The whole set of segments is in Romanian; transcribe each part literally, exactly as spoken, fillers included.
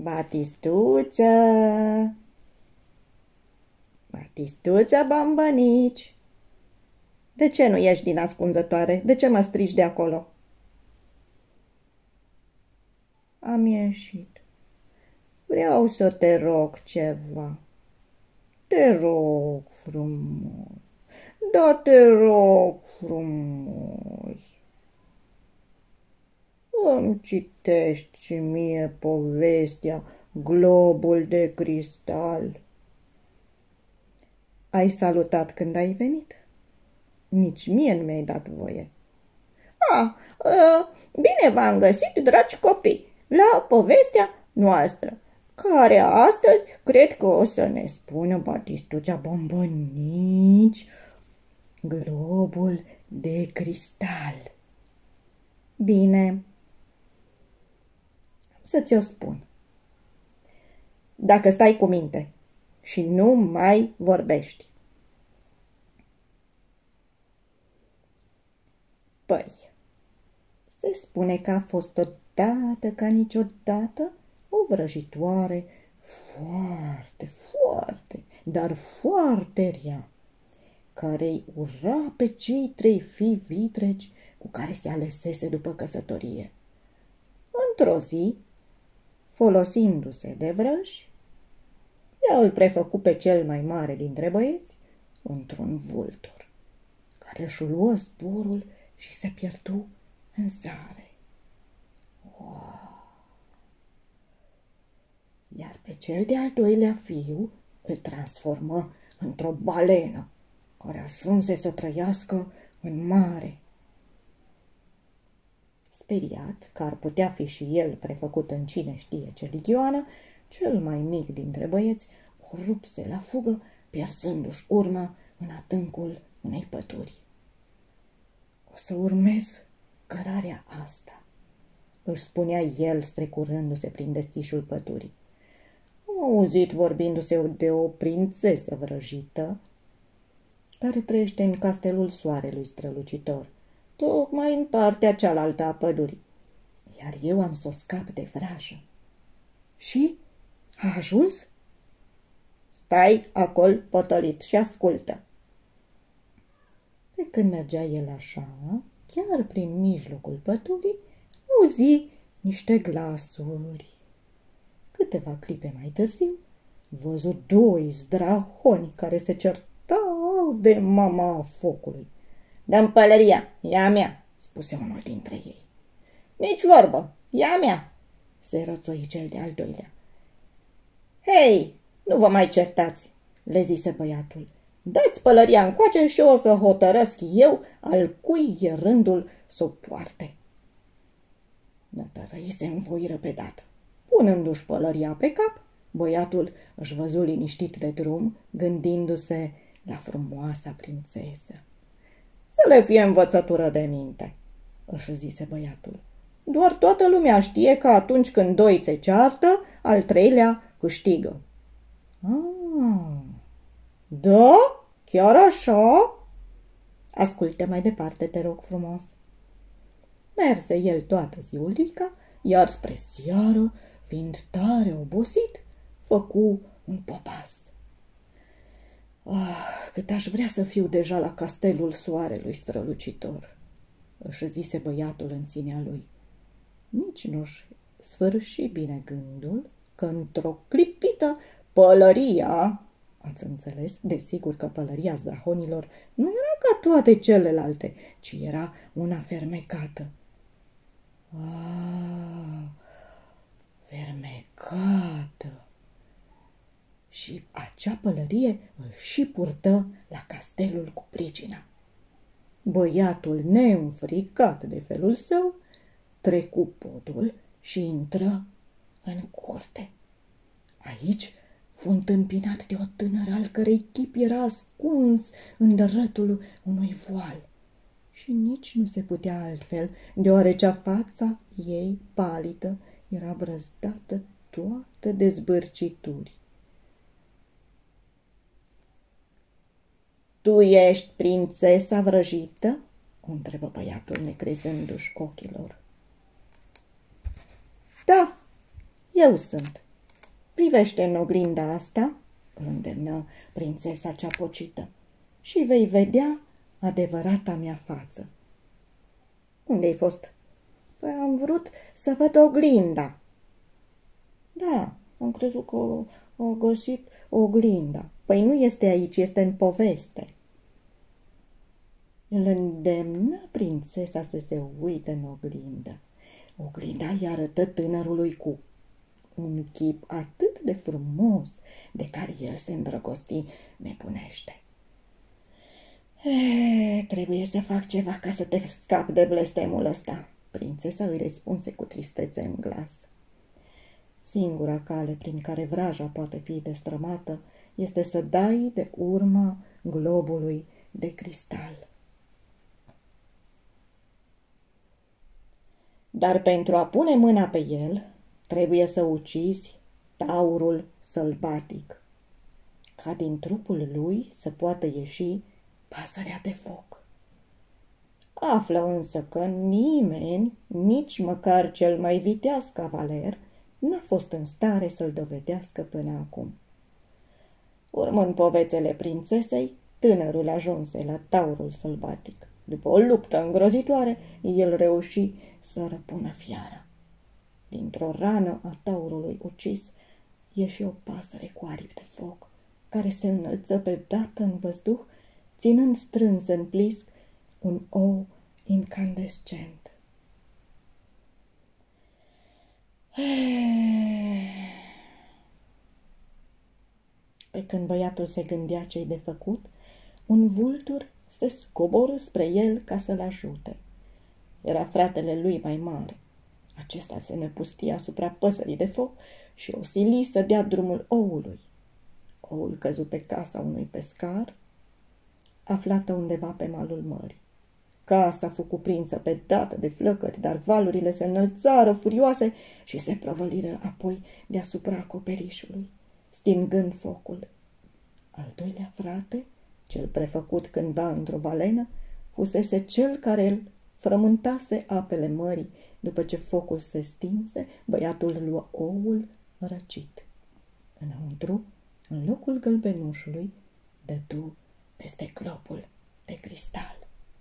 Batistuță! Batistuță, bombănici! De ce nu ieși din ascunzătoare? De ce mă strigi de acolo? Am ieșit. Vreau să te rog ceva. Te rog frumos. Da, te rog frumos. Îmi citești și mie povestea Globul de cristal. Ai salutat când ai venit? Nici mie nu mi-ai dat voie. Ah, uh, bine v-am găsit, dragi copii, la povestea noastră, care astăzi cred că o să ne spună Batistuța Bombănici Globul de cristal. Bine, am să ți-o spun. Dacă stai cu minte și nu mai vorbești. Păi, se spune că a fost odată ca niciodată o vrăjitoare foarte, foarte, dar foarte rea, care îi ura pe cei trei fii vitregi cu care se alesese după căsătorie. Într-o zi, folosindu-se de vrăji, ea îl prefăcu pe cel mai mare dintre băieți într-un vultur, care își luă zborul și se pierdu în zare. Wow! Iar pe cel de-al doilea fiu îl transformă într-o balenă, care ajunse să trăiască în mare. Speriat că ar putea fi și el prefăcut în cine știe ce ligioană, cel mai mic dintre băieți o rupse la fugă, pierzându-și urma în adâncul unei păduri. O să urmez cărarea asta, își spunea el strecurându-se prin destișul pădurii. Am auzit vorbindu-se de o prințesă vrăjită care trăiește în castelul soarelui strălucitor, tocmai în partea cealaltă a pădurii, iar eu am să o scap de vrajă. Și a ajuns? Stai acolo potălit și ascultă. Pe când mergea el așa, chiar prin mijlocul pădurii, auzi niște glasuri. Câteva clipe mai târziu, văzu doi zdrahoni care se certau de mama focului. Dă-mi pălăria, e a mea, spuse unul dintre ei. Nici vorbă, e a mea, se rățoi cel de-al doilea. Hei, nu vă mai certați, le zise băiatul. Dați pălăria încoace și o să hotărăsc eu al cui e rândul să o poarte. Nătărăii se învoiră pe dată. Punându-și pălăria pe cap, băiatul își văzu liniștit de drum, gândindu-se la frumoasa prințesă. Să le fie învățătură de minte, își zise băiatul. Doar toată lumea știe că atunci când doi se ceartă, al treilea câștigă. Ah, da? Chiar așa? Ascultă mai departe, te rog frumos. Merse el toată ziulica, iar spre seară, fiind tare obosit, făcu un popas. Ah, cât aș vrea să fiu deja la castelul soarelui strălucitor, își zise băiatul în sinea lui. Nici nu-și sfârși bine gândul că într-o clipită pălăria, ați înțeles, desigur că pălăria zdrahonilor nu era ca toate celelalte, ci era una fermecată. Ah, fermecată! Și acea pălărie îl și purtă la castelul cu pricina. Băiatul, neînfricat de felul său, trecu podul și intră în curte. Aici fu întâmpinat de o tânără al cărei chip era ascuns în dărătul unui voal. Și nici nu se putea altfel, deoarece fața ei, palidă, era brăzdată toată de zbârcituri. Tu ești prințesa vrăjită? O întrebă băiatul, necrezându-și ochilor. Da, eu sunt, privește în oglinda asta, îl îndemnă prințesa cea pocită, și vei vedea adevărata mea față. Unde ai fost? Păi am vrut să văd oglinda. Da, am crezut că o, o găsit oglinda. Păi nu este aici, este în poveste. Îl îndemnă prințesa să se uite în oglindă. Oglinda îi arătă tânărului cu un chip atât de frumos, de care el se îndrăgosti nebunește. E, trebuie să fac ceva ca să te scap de blestemul ăsta, prințesa îi răspunse cu tristețe în glas. Singura cale prin care vraja poate fi destrămată este să dai de urma globului de cristal. Dar pentru a pune mâna pe el, trebuie să ucizi taurul sălbatic, ca din trupul lui să poată ieși pasărea de foc. Află însă că nimeni, nici măcar cel mai viteaz cavaler, n-a fost în stare să-l dovedească până acum. Urmând povețele prințesei, tânărul ajunse la taurul sălbatic. După o luptă îngrozitoare, el reuși să răpună fiara. Dintr-o rană a taurului ucis, ieși o pasăre cu aripi de foc, care se înălță pe dată în văzduh, ținând strâns în plisc un ou incandescent. Pe când băiatul se gândea ce-i de făcut, un vultur se scoborâ spre el ca să-l ajute. Era fratele lui mai mare. Acesta se năpustia asupra păsării de foc și o sili să dea drumul oului. Oul căzu pe casa unui pescar, aflată undeva pe malul mării. Casa fu cuprinsă pe dată de flăcări, dar valurile se înălțară furioase și se prăvăliră apoi deasupra acoperișului, stingând focul. Al doilea frate, cel prefăcut cândva într-o balenă, fusese cel care îl frământase apele mării. După ce focul se stinse, băiatul luă oul răcit. Înăuntru, în locul gălbenușului, dădu peste globul de cristal.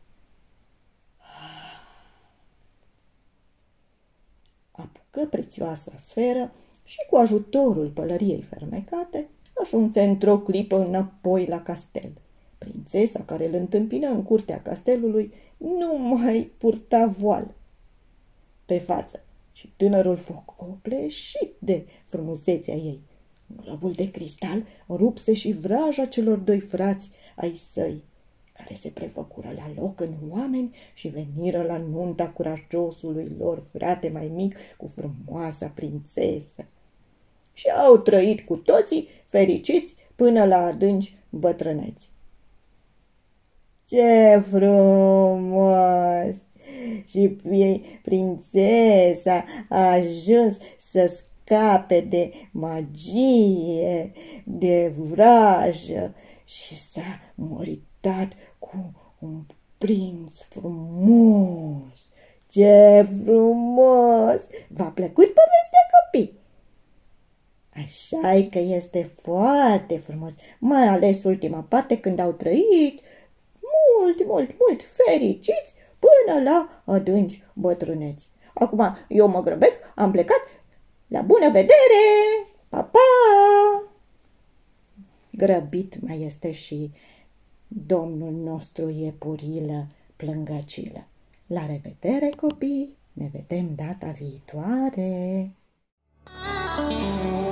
Apucă prețioasa sferă și cu ajutorul pălăriei fermecate ajunse într-o clipă înapoi la castel. Prințesa, care îl întâmpină în curtea castelului, nu mai purta voal pe față și tânărul foc copleșit de frumusețea ei. Globul de cristal rupse și vraja celor doi frați ai săi, care se prefăcură la loc în oameni și veniră la nunta curajosului lor frate mai mic cu frumoasa prințesă. Și au trăit cu toții fericiți până la adânci bătrâneți. Ce frumos! Și prințesa a ajuns să scape de magie, de vrajă și s-a măritat cu un prinț frumos. Ce frumos! V-a plăcut povestea, copii? Așa-i că este foarte frumos, mai ales ultima parte când au trăit mult, mult, mult fericiți până la adânci bătrâneți. Acum eu mă grăbesc, am plecat, la bună vedere, pa, pa! Grăbit mai este și domnul nostru iepurilă plângăcilă. La revedere, copii, ne vedem data viitoare!